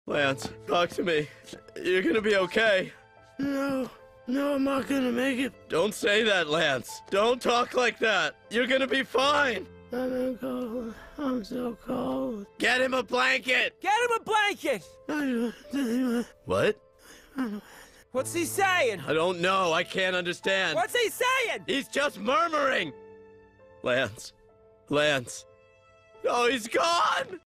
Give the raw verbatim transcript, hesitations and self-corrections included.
Lance, talk to me. You're gonna be okay. No, no, I'm not gonna make it. Don't say that, Lance. Don't talk like that. You're gonna be fine. I'm cold. I'm so cold. Get him a blanket. Get him a blanket! What? What's he saying? I don't know. I can't understand. What's he saying? He's just murmuring. Lance. Lance. Oh, he's gone!